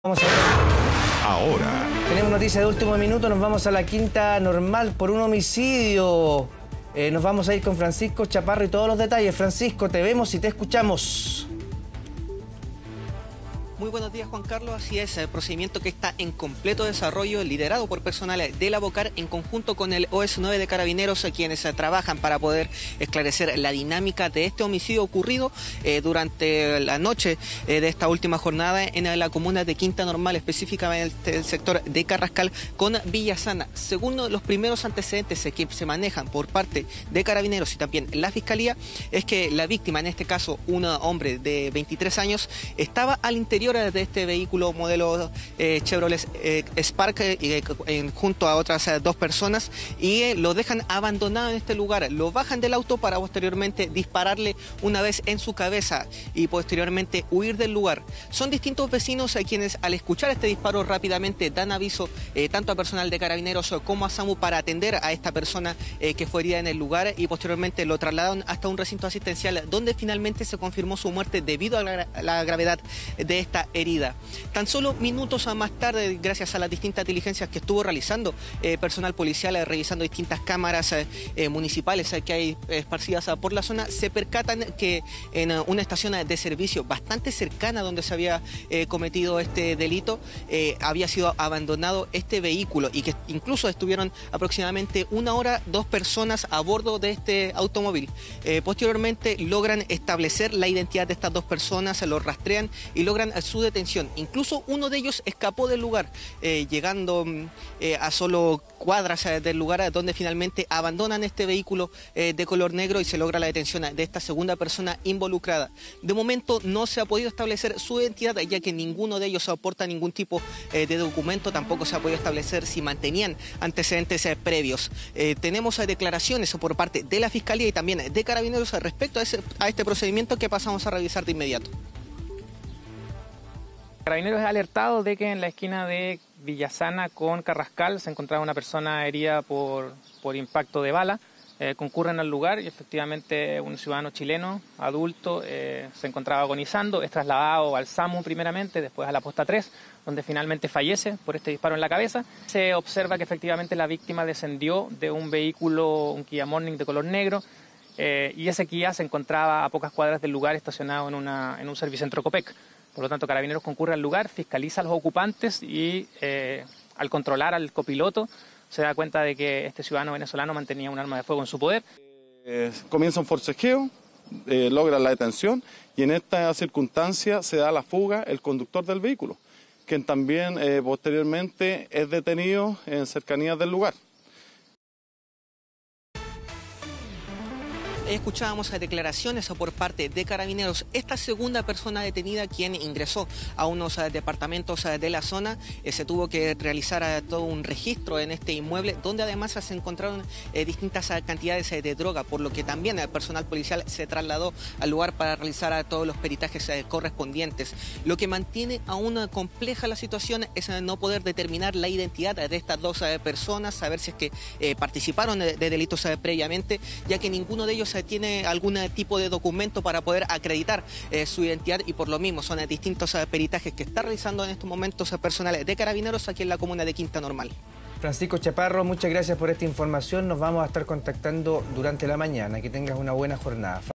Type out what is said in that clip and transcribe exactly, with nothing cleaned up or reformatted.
Vamos a ver. Ahora. Tenemos noticias de último minuto, nos vamos a la Quinta Normal por un homicidio. Eh, nos vamos a ir con Francisco Chaparro y todos los detalles. Francisco, te vemos y te escuchamos. Muy buenos días, Juan Carlos. Así es, el procedimiento que está en completo desarrollo, liderado por personal de la BOCAR en conjunto con el O S nueve de Carabineros, quienes trabajan para poder esclarecer la dinámica de este homicidio ocurrido eh, durante la noche eh, de esta última jornada en la comuna de Quinta Normal, específicamente el sector de Carrascal con Villasana. Según los primeros antecedentes que se manejan por parte de Carabineros y también la Fiscalía, es que la víctima, en este caso un hombre de veintitrés años, estaba al interior de este vehículo modelo eh, Chevrolet eh, Spark eh, eh, junto a otras eh, dos personas y eh, lo dejan abandonado en este lugar. Lo bajan del auto para posteriormente dispararle una vez en su cabeza y posteriormente huir del lugar. Son distintos vecinos eh, quienes al escuchar este disparo rápidamente dan aviso eh, tanto a personal de Carabineros como a SAMU para atender a esta persona eh, que fue herida en el lugar y posteriormente lo trasladaron hasta un recinto asistencial donde finalmente se confirmó su muerte debido a la, a la gravedad de esta herida. Tan solo minutos más tarde, gracias a las distintas diligencias que estuvo realizando eh, personal policial, eh, revisando distintas cámaras eh, eh, municipales eh, que hay esparcidas eh, por la zona, se percatan que en uh, una estación de servicio bastante cercana donde se había eh, cometido este delito, eh, había sido abandonado este vehículo y que incluso estuvieron aproximadamente una hora dos personas a bordo de este automóvil. Eh, posteriormente logran establecer la identidad de estas dos personas, se los rastrean y logran su detención. Incluso uno de ellos escapó del lugar, eh, llegando eh, a solo cuadras eh, del lugar donde finalmente abandonan este vehículo eh, de color negro y se logra la detención de esta segunda persona involucrada. De momento no se ha podido establecer su identidad, ya que ninguno de ellos aporta ningún tipo eh, de documento, tampoco se ha podido establecer si mantenían antecedentes eh, previos. Eh, tenemos eh, declaraciones por parte de la Fiscalía y también de Carabineros respecto a, ese, a este procedimiento que pasamos a revisar de inmediato. Carabineros es alertado de que en la esquina de Villasana con Carrascal se encontraba una persona herida por, por impacto de bala. Eh, concurren al lugar y efectivamente un ciudadano chileno, adulto, eh, se encontraba agonizando. Es trasladado al SAMU primeramente, después a la posta tres, donde finalmente fallece por este disparo en la cabeza. Se observa que efectivamente la víctima descendió de un vehículo, un Kia Morning de color negro, eh, y ese Kia se encontraba a pocas cuadras del lugar estacionado en, una, en un servicentro Copec. Por lo tanto, Carabineros concurre al lugar, fiscaliza a los ocupantes y eh, al controlar al copiloto se da cuenta de que este ciudadano venezolano mantenía un arma de fuego en su poder. Eh, comienza un forcejeo, eh, logra la detención y en esta circunstancia se da la fuga el conductor del vehículo, quien también eh, posteriormente es detenido en cercanías del lugar. Escuchábamos declaraciones por parte de Carabineros. Esta segunda persona detenida, quien ingresó a unos departamentos de la zona, se tuvo que realizar todo un registro en este inmueble, donde además se encontraron distintas cantidades de droga, por lo que también el personal policial se trasladó al lugar para realizar todos los peritajes correspondientes. Lo que mantiene aún compleja la situación es no poder determinar la identidad de estas dos personas, saber si es que participaron de delitos previamente, ya que ninguno de ellos tiene algún tipo de documento para poder acreditar eh, su identidad y por lo mismo son eh, distintos eh, peritajes que está realizando en estos momentos eh, personales de Carabineros aquí en la comuna de Quinta Normal. Francisco Chaparro, muchas gracias por esta información. Nos vamos a estar contactando durante la mañana. Que tengas una buena jornada.